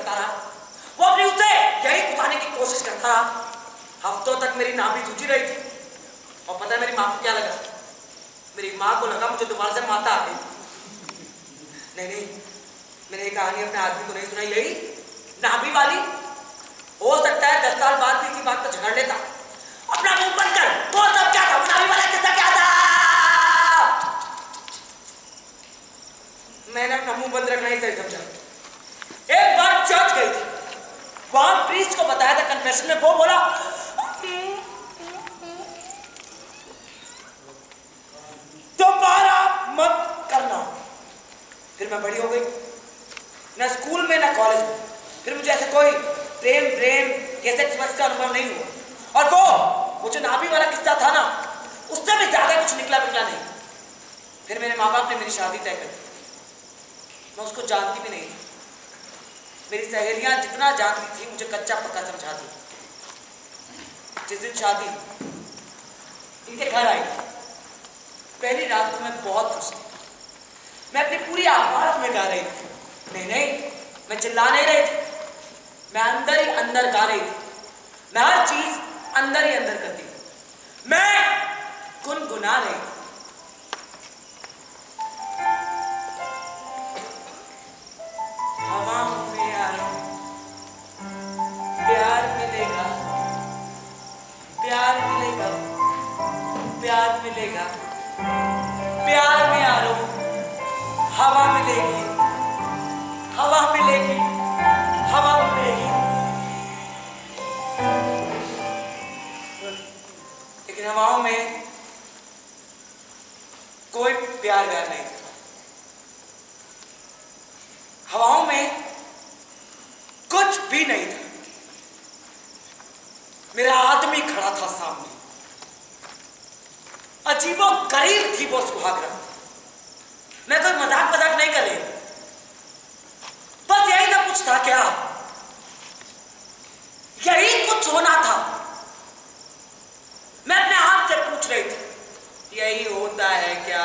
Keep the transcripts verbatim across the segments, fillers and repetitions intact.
करता रहा, वो अपनी उसे यही घुसाने की कोशिश करता रहा। हफ्तों तक मेरी नाभि सूजी रही थी। और पता है मेरी माँ को क्या लगा? मेरी माँ को लगा मुझे दोबारा से माता आ गई। नहीं नहीं, मैंने ये कहानी अपने आदमी को नहीं सुनाई, यही नाभि वाली। हो सकता है दस साल बाद भी इसी बात पर झगड़ लेता। अपना मुंह बंद कर, वो सब क्या था? नाभि वाला किस्सा क्या था? मैंने अपना मुंह बंद रखना ही सही समझा। एक बार चर्च गई थी, वहां प्रीस्ट को बताया था कन्फेशन में, वो बोला दोबारा मत करना। फिर मैं बड़ी हो गई, ना स्कूल में ना कॉलेज में, फिर मुझे ऐसे कोई प्रेम प्रेम या सेक्स वक्स का अनुभव नहीं हुआ। और वो वो जो नाभि वाला किस्सा था ना, उससे भी ज्यादा कुछ निकला निकला नहीं। फिर मेरे माँ बाप ने मेरी शादी तय कर दी। मैं उसको जानती भी नहीं थी। मेरी सहेलियां जितना जानती थी मुझे कच्चा पक्का समझा दी। जिस दिन शादी इनके घर आई, पहली रात को मैं बहुत खुश थी। मैं अपनी पूरी आवाज में गा रही थी। नहीं नहीं, मैं चिल्ला नहीं रही थी, मैं अंदर ही अंदर गा रही थी। मैं हर चीज अंदर ही अंदर करती थी। मैं गुनगुना रही थी। हवा में आया, प्यार मिलेगा, प्यार मिलेगा, प्यार मिलेगा, प्यार में आ रहा हूं। हवा मिलेगी, हवा मिलेगी, हवा मिलेगी। लेकिन हवाओं में कोई प्यार व्यार नहीं था। हवाओं में कुछ भी नहीं था। मेरा आदमी खड़ा था सामने। अजीबो गरीब थी वो सुहागरात। मैं कोई मजाक मजाक नहीं कर रही, बस यही सब कुछ था। क्या यही कुछ होना था? मैं अपने आप से पूछ रही थी, यही होता है क्या?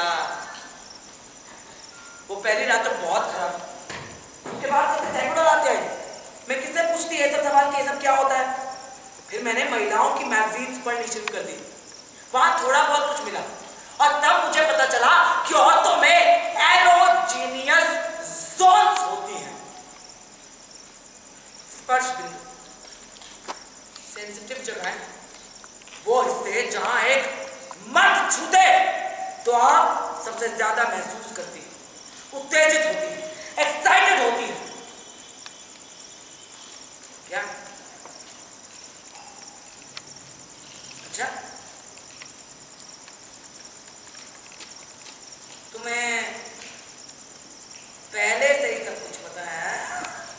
वो पहली रात तो बहुत खराब, उसके बाद तो सैकड़ों रातें आई। मैं किससे पूछती है सब सवाल कि ये सब क्या होता है? फिर मैंने महिलाओं की मैगजीन्स पढ़नी शुरू कर दी। वहां थोड़ा बहुत कुछ मिला और तब मुझे पता चला कि औरतों में एरोजेनियस जोन्स होती हैं। स्पर्श बिंदु, सेंसिटिव जगह है, वो हिस्से जहां एक मर्द छूते तो आप सबसे ज्यादा महसूस करती है, उत्तेजित होती है, एक्साइटेड होती है। क्या? अच्छा, तुम्हें पहले से ही सब कुछ पता है?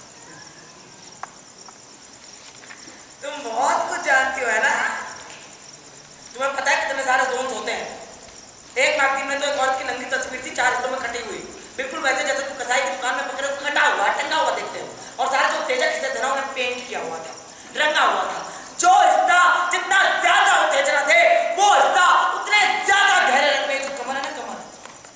तुम बहुत कुछ जानती हो, है ना? तुम्हें पता है कितने सारे जोन्स होते हैं? एक मैगजीन में तो एक औरत की नंगी तस्वीर थी, चार हिस्सों में कटी हुई, बिल्कुल वैसे जैसे तुम कसाई की दुकान में पकड़े कटा हुआ टंगा हुआ देखते हो। और सारे जो उत्तेजक हिस्से थे ना, उन्हें पेंट किया हुआ था, रंगा हुआ था। जो हिस्सा जितना ज्यादा उत्तेजना थे, वो हिस्सा उतने ज्यादा गहरे रंग में। जो कमर है ना, कमर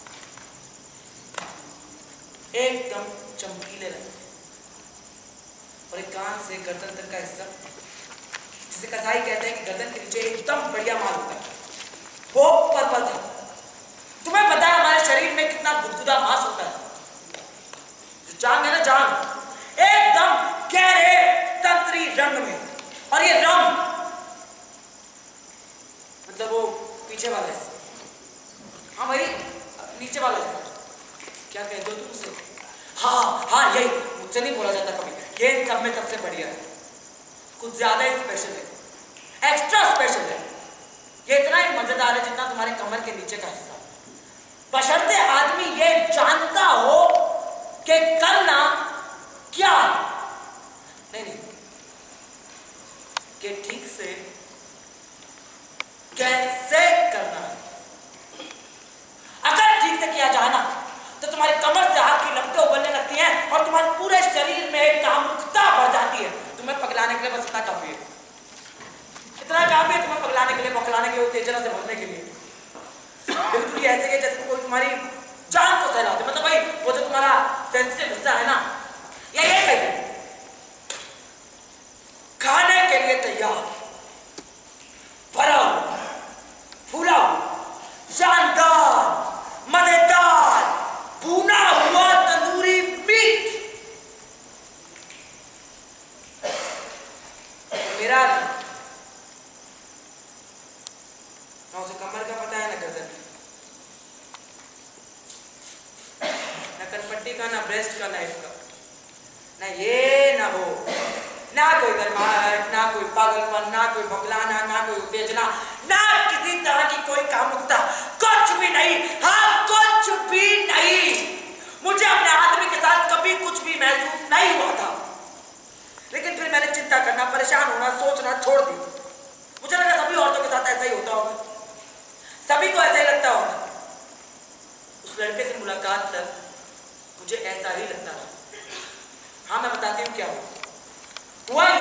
एकदम चमकीले रंग, और एक कान से गर्दन तक का हिस्सा, जिसे कसाई कहते हैं कि गर्दन के नीचे एकदम बढ़िया माल होता है, वो पर्पल था। तुम्हें पता है हमारे शरीर में कितना गुदगुदा मांस होता है? जो जांग है ना, जांग एकदम गहरे संतरी रंग में। और ये रंग मतलब वो पीछे वाला हिस्सा, हाँ भाई नीचे वाला हिस्सा, क्या कहते हो तुम उसे? हाँ हाँ यही, मुझसे नहीं बोला जाता कभी। ये इन सब में सबसे बढ़िया है, कुछ ज्यादा ही स्पेशल है, एक्स्ट्रा स्पेशल है। ये इतना ही मजेदार है जितना तुम्हारे कमर के नीचे का हिस्सा, बशर्ते आदमी ये जानता हो कि करना क्या है। नहीं नहीं, कि ठीक से कैसे करना है। अगर ठीक से किया जाए ना, तो तुम्हारी कमर से हाथ की लपटें उबलने लगती हैं और तुम्हारे पूरे शरीर में एक कामुकता बढ़ जाती है। तुम्हें पगलाने के लिए बस इतना काफी है, इतना काफी है तुम्हें पगलाने के लिए, पगलाने के लिए, उत्तेजना से भरने के लिए। बिल्कुल ऐसे है जैसे कोई तुम्हारी जान को सहलाते। मतलब भाई वो जो तुम्हारा सेंसिटिव हिस्सा है ना, या ये कहिए रेस्ट का लाइफ का, ना ये ना वो, ना कोई गर्माहट, ना कोई पागलपन, ना कोई बौखलाना, ना कोई उत्तेजना, ना किसी तरह की कोई कामुकता, कुछ भी नहीं। हाँ, कुछ भी नहीं। मुझे अपने आदमी के साथ कभी कुछ भी महसूस नहीं हुआ था, लेकिन फिर मैंने चिंता करना, परेशान होना, सोचना छोड़ दी। मुझे लगा सभी औरतों के साथ ऐसा ही होता होगा, सभी को ऐसा ही लगता होगा। उस लड़के से मुलाकात तक मुझे ऐसा ही लगता रहा। हाँ, मैं बताती हूँ क्या हुआ।